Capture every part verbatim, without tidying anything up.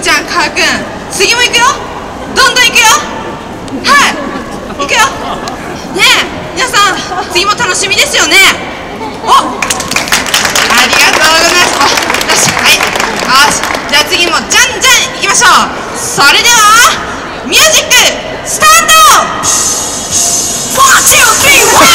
ちゃん、かーくん、次も行くよ。どんどん行くよ。はい、行くよ。ねえ、皆さん、次も楽しみですよね。お、ありがとうございます。お、よし、はい、よし、じゃあ次もじゃんじゃん行きましょう。それではミュージックスタート。ワン、ツー、スリー、ワン。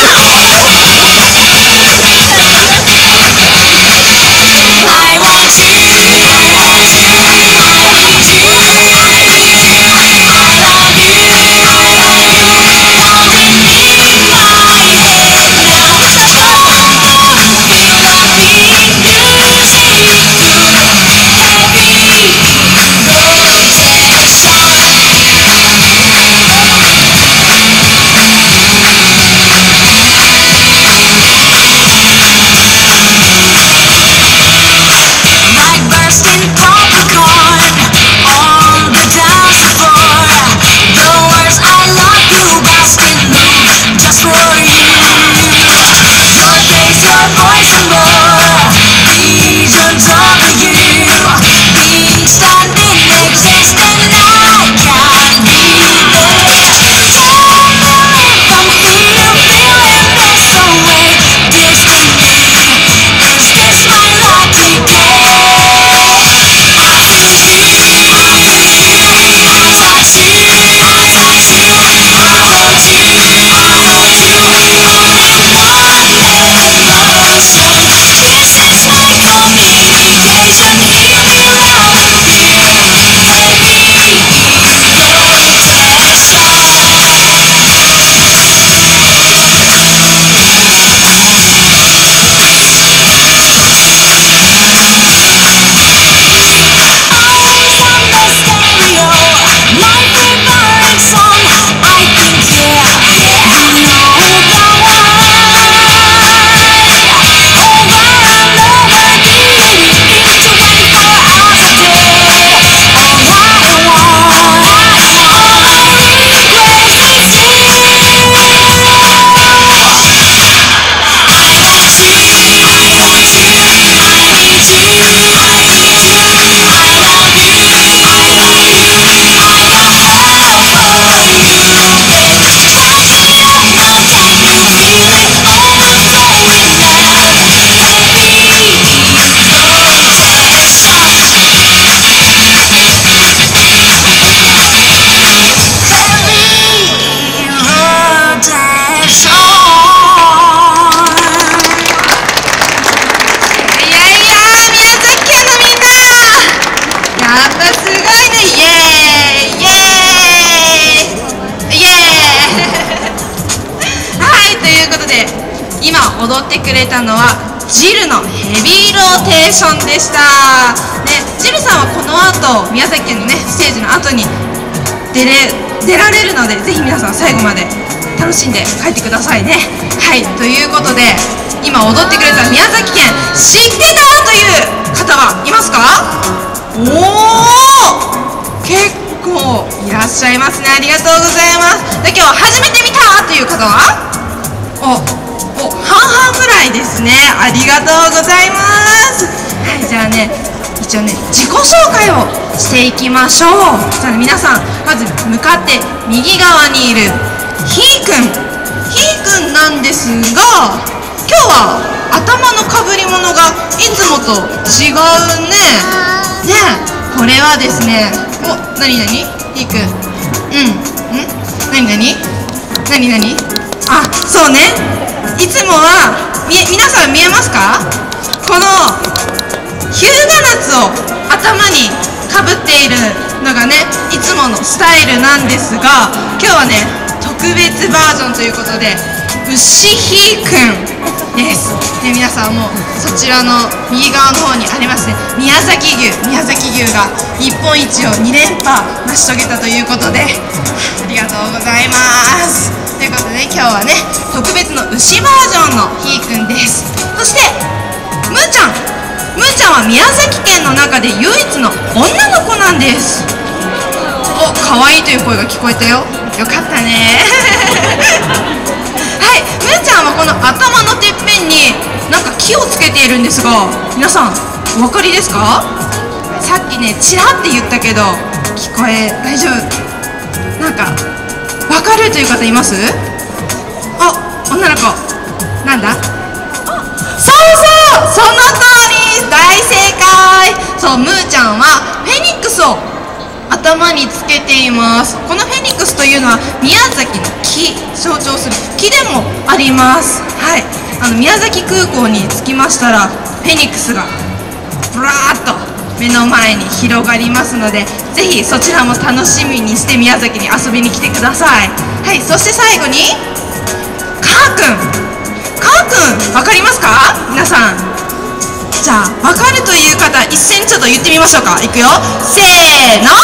踊ってくれたのはジルのヘビーローテーションでした、ね、ジルさんはこの後宮崎県のねステージの後に出れ出られるので、ぜひ皆さん最後まで楽しんで帰ってくださいね。はい、ということで今踊ってくれた宮崎県知ってたという方はいますか？おお、結構いらっしゃいますね。ありがとうございます。で、今日初めて見たという方はおお半々ぐらいですね。ありがとうございます。はい、じゃあね、一応ね自己紹介をしていきましょう。じゃあ、ね、皆さんまず向かって右側にいるひーくんひーくんなんですが、今日は頭のかぶり物がいつもと違うね。ね、これはですね、お、なになにひーくん、うんんなになになになにあ、そうね、いつもはみ皆さん見えますか？この日向夏を頭にかぶっているのがねいつものスタイルなんですが、今日はね特別バージョンということで牛ひーくんです。で、皆さんもそちらの右側の方にありますね宮崎牛宮崎牛が日本一をに連覇成し遂げたということで、ありがとうございます。ということで、今日はね特別の牛バージョンのひーくんです。そしてむーちゃんむーちゃんは宮崎県の中で唯一の女の子なんです。お、可愛いという声が聞こえたよ。よかったねはい、むーちゃんはこの頭のてっぺんになんか木をつけているんですが、皆さんお分かりですか？ささっきねチラって言ったけど聞こえ大丈夫？なんか分かるという方います？あ、女の子なんだ？そうそう、その通り、大正解。そう、ムーちゃんはフェニックスを頭につけています。このフェニックスというのは宮崎の木、象徴する木でもあります。はい、あの宮崎空港に着きましたらフェニックスがブラーッと目の前に広がりますので、ぜひそちらも楽しみにして宮崎に遊びに来てください。はい、そして最後にかーくん、かーくん分かりますか皆さん？じゃあ分かるという方一斉にちょっと言ってみましょうか。いくよ、せーの。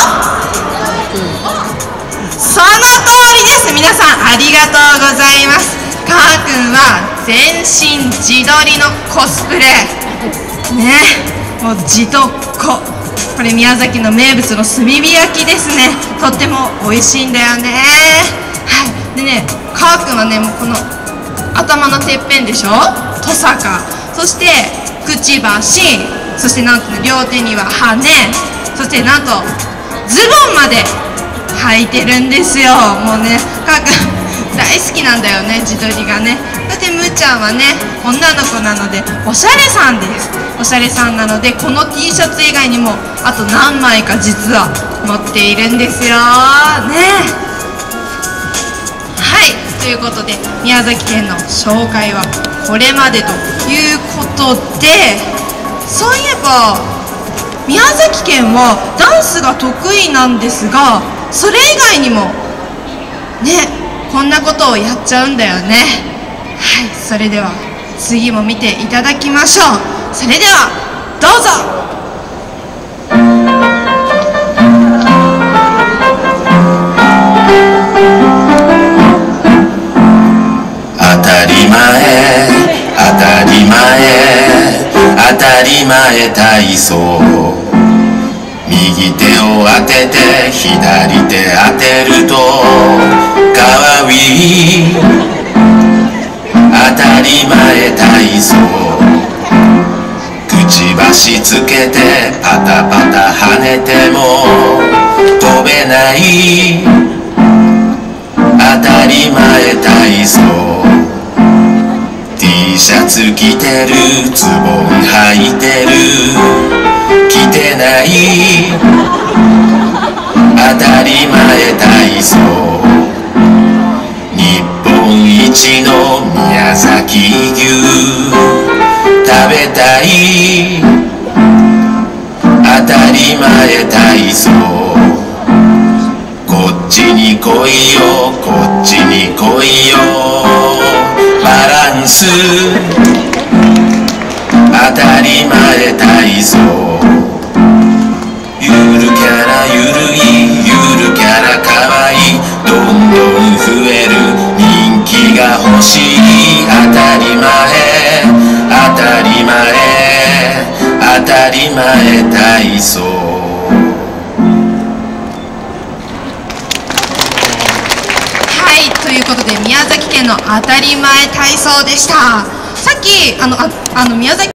その通りです。皆さんありがとうございます。かーくんは全身地鶏のコスプレね、もう地とこ、これ宮崎の名物の炭火焼きですね。とっても美味しいんだよね。はい、でね、かーくんはね、もうこの頭のてっぺんでしょ、トサカ、そしてくちばし、そしてなんと、ね、両手には羽、そしてなんとズボンまで履いてるんですよ。もうね、かーくん大好きなんだよね、自撮りがね。そしてむーちゃんはね、女の子なのでおしゃれさんです。おしゃれさんなので、この T シャツ以外にもあと何枚か実は持っているんですよね。ということで宮崎県の紹介はこれまでということで、そういえば宮崎県はダンスが得意なんですが、それ以外にもね、こんなことをやっちゃうんだよね。はい、それでは次も見ていただきましょう。それではどうぞ。 当たり前、当たり前体操。右手を当てて左手当てるとかわいい。当たり前体操。くちばしつけてパタパタ跳ねても飛べない。当たり前体操。T シャツ着てる、ズボン履いてる、着てない。当たり前体操。日本一の宮崎牛食べたい。当たり前体操。こっちに来いよ、こっちに来いよ、バランス。当たり前体操。ゆるキャラゆるい、ゆるキャラかわいい、どんどん増える、人気が欲しい。当たり前、当たり前、当たり前体操。 ということで宮崎県の当たり前体操でした。さっきあのああの宮崎